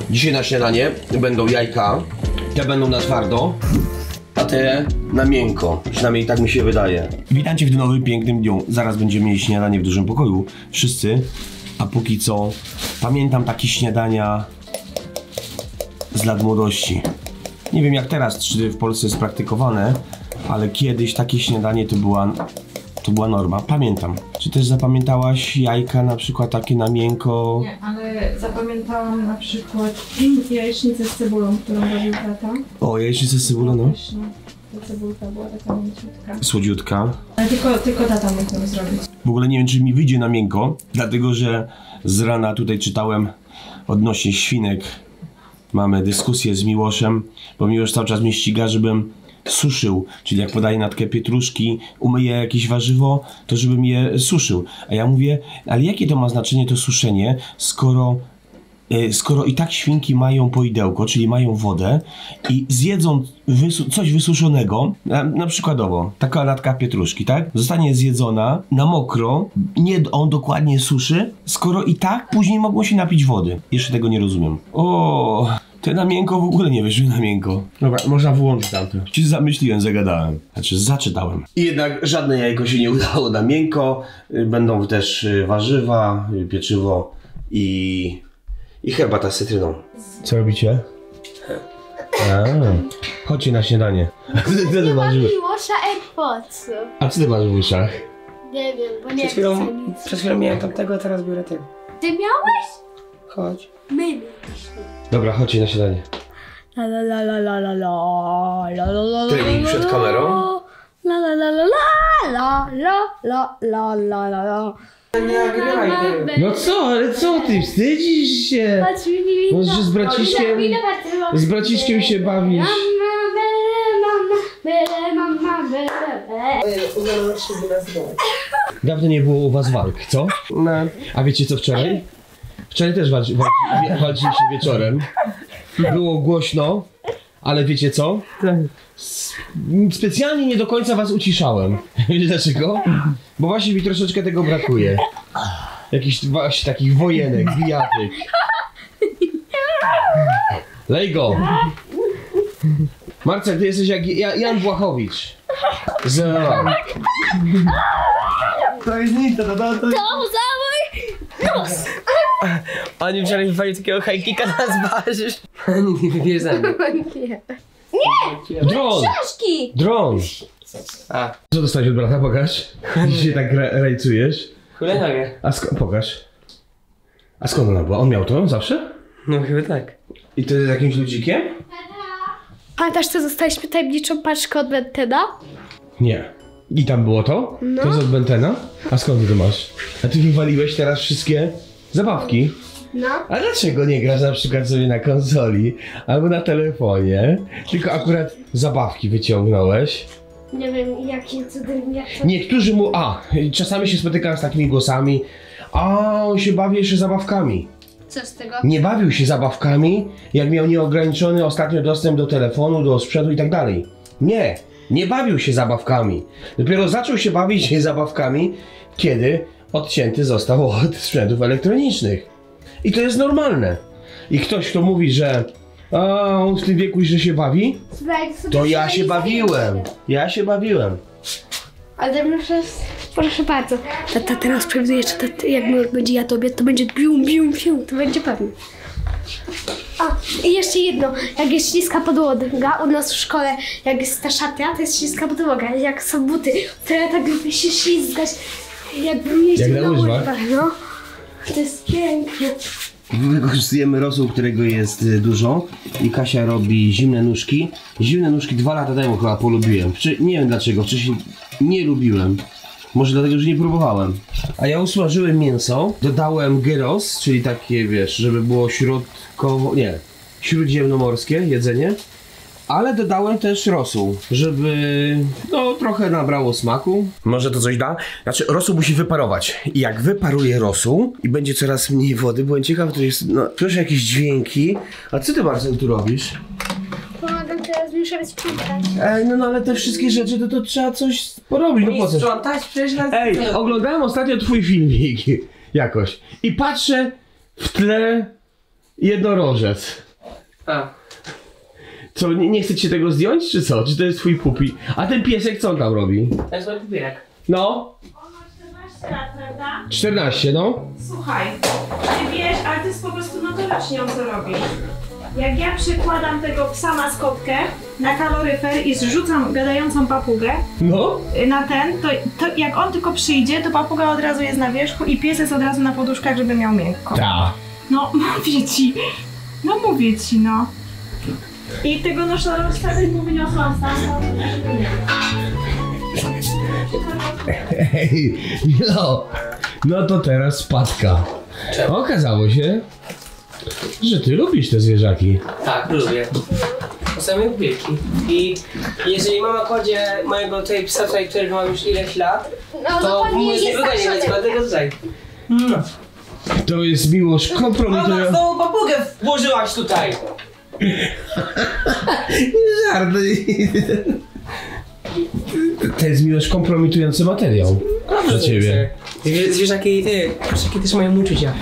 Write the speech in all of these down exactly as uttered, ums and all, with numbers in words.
Dzisiaj na śniadanie będą jajka, te będą na twardo, a te na miękko, przynajmniej tak mi się wydaje. Witajcie w nowym pięknym dniu. Zaraz będziemy mieli śniadanie w dużym pokoju, wszyscy. A póki co pamiętam takie śniadania z lat młodości. Nie wiem jak teraz, czy w Polsce jest praktykowane, ale kiedyś takie śniadanie to była, to była norma. Pamiętam. Czy też zapamiętałaś jajka na przykład takie na miękko? Nie, ale zapamiętałam na przykład jajecznicę z cebulą, którą robił tata. O, jajecznicę z cebulą, no. Ta cebulka była taka mięciutka. Słodziutka. Ale tylko, tylko tata mógł to zrobić. W ogóle nie wiem, czy mi wyjdzie na miękko, dlatego że z rana tutaj czytałem odnośnie świnek. Mamy dyskusję z Miłoszem, bo Miłosz cały czas mnie ściga, żebym suszył, czyli jak podaję natkę pietruszki, umyję jakieś warzywo, to żebym je suszył. A ja mówię, ale jakie to ma znaczenie to suszenie, skoro, yy, skoro i tak świnki mają poidełko, czyli mają wodę i zjedzą wysu coś wysuszonego, na, na przykładowo, taka natka pietruszki, tak? Zostanie zjedzona na mokro, nie on dokładnie suszy, skoro i tak później mogą się napić wody. Jeszcze tego nie rozumiem. O. Te na miękko w ogóle nie wyszły na miękko. Dobra, można wyłączyć tamte. Ci zamyśliłem, zagadałem. Znaczy, zaczytałem. I jednak żadne jajko się nie udało na miękko. Będą też warzywa, pieczywo i... i herbata z cytryną. Co robicie? A, chodźcie na śniadanie. Nie ma Miłosza AirPods. A co ty masz w uszach? Nie wiem, bo nie Przed chwilą, chcę nic. przed chwilą miałem tamtego, a teraz biorę tego. Ty miałeś? Chodź. My mieliśmy. Dobra, chodźcie na śniadanie. La la la la la la la la la la la. Trening przed kamerą? La la la la la la la la la la la. Nie nagrywaj tego. No co, ale co ty, wstydzisz się? Patrz mi nie No, że z braciszkiem, z braciszkiem się bawisz. Dawno nie było u was walk, co? No. A wiecie co wczoraj? Wczoraj też walczy, walczy, walczyliście wieczorem. Było głośno, ale wiecie co? S specjalnie nie do końca was uciszałem. Wiecie dlaczego? Bo właśnie mi troszeczkę tego brakuje. Jakichś właśnie takich wojenek, bijatyk. Lej go! Marcel, ty jesteś jak Jan Błachowicz. Zero. To jest nic, to to to. To za mój nos! Oni wczoraj wywali takiego hajkika na zbarzysz. Nie, nie wybierz za mnie. Nie! Dron! Czaszki! Dron! A, Co dostałeś od brata? Pokaż. Dzisiaj tak ra rajcujesz. hulajnogę. A skąd? Pokaż. A skąd ona była? On miał to zawsze? No chyba tak. I to jest jakimś ludzikiem? Pamiętasz, co dostaliśmy tajemniczą paczkę od Bentena? Nie. I tam było to? No. To jest od Bentena? A skąd ty to masz? A ty wywaliłeś teraz wszystkie zabawki? No. A dlaczego nie grasz na przykład sobie na konsoli albo na telefonie? Tylko akurat zabawki wyciągnąłeś. Nie wiem, jakim cudem, jak to... Niektórzy mu... A, czasami się spotykam z takimi głosami. A, on się bawi jeszcze zabawkami. Co z tego? Nie bawił się zabawkami, jak miał nieograniczony ostatnio dostęp do telefonu, do sprzętu i tak dalej. Nie, nie bawił się zabawkami. Dopiero zaczął się bawić zabawkami, kiedy odcięty został od sprzętów elektronicznych. I to jest normalne. I ktoś, kto mówi, że a, on w tym wieku że się bawi, to ja się bawiłem. Ja się bawiłem. Ale proszę, proszę bardzo. Tata teraz przewiduje, że tata, jak będzie jadł obiad, to będzie bium, bium, bium, to będzie pewnie. A, i jeszcze jedno. Jak jest śliska podłoga, u nas w szkole, jak jest ta szatnia, to jest śliska podłoga. Jak są buty, to ja tak by się ślizgać, jakbym jeździł Jak na na łyżwach? łyżwach, no. To jest piękne. Wykorzystujemy rosół, którego jest y, dużo i Kasia robi zimne nóżki. Zimne nóżki dwa lata temu chyba polubiłem. Wczy nie wiem dlaczego, wcześniej nie lubiłem. Może dlatego, że nie próbowałem. A ja usmażyłem mięso, dodałem gyros, czyli takie wiesz, żeby było środkowo, nie, śródziemnomorskie jedzenie. Ale dodałem też rosół, żeby no trochę nabrało smaku. Może to coś da? Znaczy rosół musi wyparować. I jak wyparuje rosół i będzie coraz mniej wody, byłem ciekaw, to jest, no, słyszę jakieś dźwięki. A co ty, Marcel, tu robisz? Pomagam teraz mieszać sprzątać. Ej, no, no ale te wszystkie rzeczy, to, to trzeba coś porobić, no po co? Sprzątać przecież na... Ej, oglądałem ostatnio twój filmik jakoś i patrzę w tle jednorożec. A. Co, nie, nie chcecie tego zdjąć, czy co? Czy to jest twój pupi? A ten piesek co on tam robi? To jest mój pupilek. No? On ma czternaście lat, prawda? czternaście, no. Słuchaj, ty wiesz, ale to jest po prostu notorycznie on to robi. Jak ja przykładam tego psa maskotkę na kaloryfer i zrzucam gadającą papugę No? y, na ten, to, to jak on tylko przyjdzie, to papuga od razu jest na wierzchu i pies jest od razu na poduszkach, żeby miał miękko. Ta. No, mówię ci. No mówię ci, no. I tego nosorożca też mu wyniosłam stamtąd. Hej, no. No to teraz spadka. Okazało się, że ty lubisz te zwierzaki. Tak, lubię. To same pupilki. I jeżeli mama kładzie mojego tutaj psa tutaj, którego mam już ileś lat, No to dokładnie mu jest nie jest wyganie, tak, więc że... kładę go tutaj. Mm. To jest miłość Mama, kompromitująca. znowu papugę włożyłaś tutaj. Żart. To jest miłość kompromitujący materiał dla ciebie. Zwie- Zwierzaki, ty, zwierzaki też mają uczucia.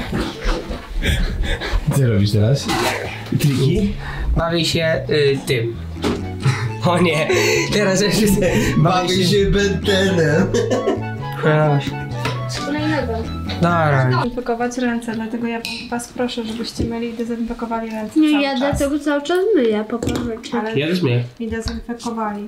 Co robisz teraz? Kliki? Bawi się y, tym. O nie, teraz jeszcze bawi się bentenem. Kolejnego. Dobra. Dezynfekować ręce, dlatego ja was proszę, żebyście myli i dezynfekowali ręce Nie, cały ja czas. dlatego cały czas myję, poproszę cię. Ale Ja też mnie. i dezynfekowali.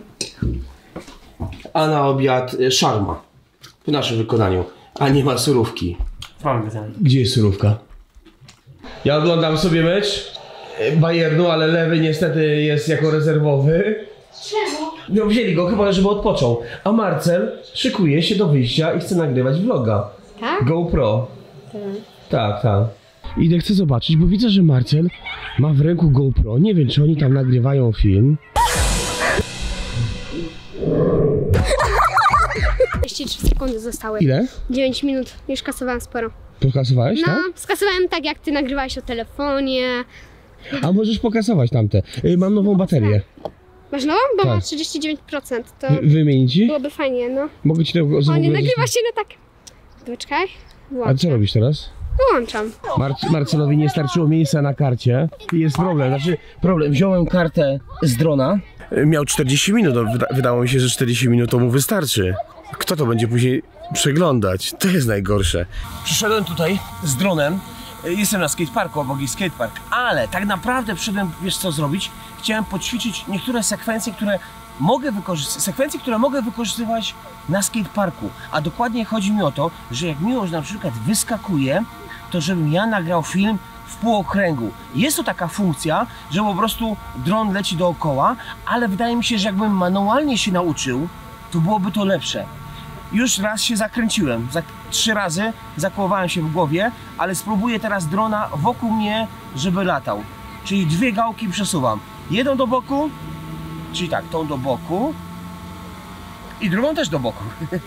A na obiad y, szarma. W naszym wykonaniu. A nie ma surówki. Mamy ten. Gdzie jest surówka? Ja oglądam sobie mecz y, Bayernu, ale lewy niestety jest jako rezerwowy. Czemu? No wzięli go chyba, żeby odpoczął. A Marcel szykuje się do wyjścia i chce nagrywać vloga. Tak? GoPro. Tak, tak. Idę, chcę zobaczyć, bo widzę, że Marcel ma w ręku GoPro. Nie wiem, czy oni tam nagrywają film. trzydzieści trzy sekundy zostały. Ile? dziewięć minut. Już kasowałam sporo. Pokasowałeś, No, tak? skasowałem tak, jak ty nagrywałeś o telefonie. A możesz pokasować tamte. Y, mam nową baterię. Masz nową? Bo Tak. ma trzydzieści dziewięć procent. To Wy- Wymienić ci? byłoby fajnie, no. Mogę ci tego O, nie zamówić? nagrywa się na tak. Poczekaj. A Włączam. co robisz teraz? Włączam. Mar- Marcelowi nie starczyło miejsca na karcie i jest problem, znaczy problem, wziąłem kartę z drona. Miał czterdzieści minut, no, wyda- wydało mi się, że czterdzieści minut to mu wystarczy. Kto to będzie później przeglądać? To jest najgorsze. Przyszedłem tutaj z dronem, jestem na skateparku, obok jest skatepark, ale tak naprawdę przyszedłem, wiesz co zrobić? Chciałem poćwiczyć niektóre sekwencje, które mogę wykorzystać, sekwencje, które mogę wykorzystywać na skateparku. A dokładnie chodzi mi o to, że jak Miłosz na przykład wyskakuje, to żebym ja nagrał film w półokręgu. Jest to taka funkcja, że po prostu dron leci dookoła, ale wydaje mi się, że jakbym manualnie się nauczył, to byłoby to lepsze. Już raz się zakręciłem, za, trzy razy zakołowałem się w głowie, ale spróbuję teraz drona wokół mnie, żeby latał. Czyli dwie gałki przesuwam. Jedną do boku, czyli tak, tą do boku i drugą też do boku.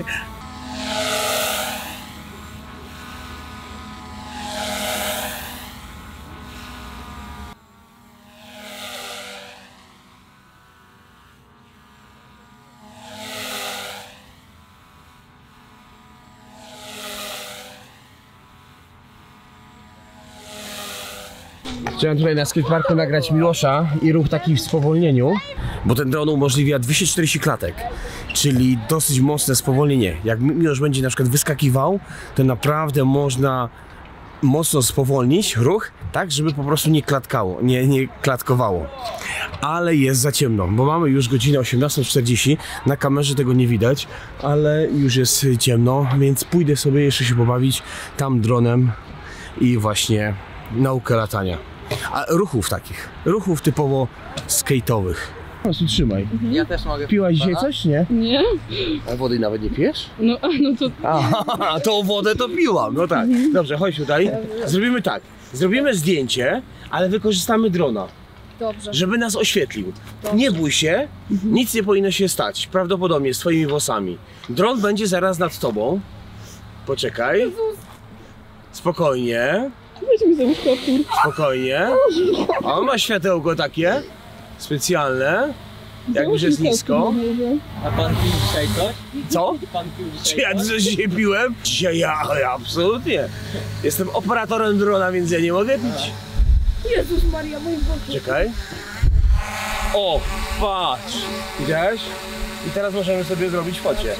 Chciałem tutaj na skateparku nagrać Miłosza i ruch taki w spowolnieniu. Bo ten dron umożliwia dwieście czterdzieści klatek, czyli dosyć mocne spowolnienie. Jak Miłosz będzie na przykład wyskakiwał, to naprawdę można mocno spowolnić ruch, tak żeby po prostu nie klatkało, nie, nie klatkowało. Ale jest za ciemno, bo mamy już godzinę osiemnastą czterdzieści, na kamerze tego nie widać, ale już jest ciemno, więc pójdę sobie jeszcze się pobawić tam dronem i właśnie naukę latania. A ruchów takich, ruchów typowo skate'owych. Po prostu trzymaj. Ja też mogę. Piłaś dzisiaj coś, nie? Nie? A wody nawet nie pijesz? No, a no to Aha, to wodę to piłam, no tak. Dobrze, chodź tutaj. Zrobimy tak, zrobimy zdjęcie, ale wykorzystamy drona, dobrze. żeby nas oświetlił. Nie bój się, nic nie powinno się stać, prawdopodobnie z twoimi włosami. Dron będzie zaraz nad tobą. Poczekaj. Spokojnie. Weź mi za łóżko, kur... Spokojnie. A on ma światełko takie specjalne, jak już jest nisko. A pan pił dzisiaj coś? Co? Pan pił Czy dzisiaj ja coś? coś dzisiaj piłem? Dzisiaj ja, ja absolutnie. Jestem operatorem drona, więc ja nie mogę pić. Jezus Maria, mój Boże. Czekaj. O, patrz! Widziałeś? I teraz możemy sobie zrobić focie.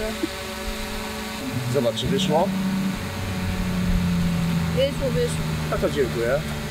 Zobacz, czy wyszło? Wyszło, wyszło. A to dziękuję.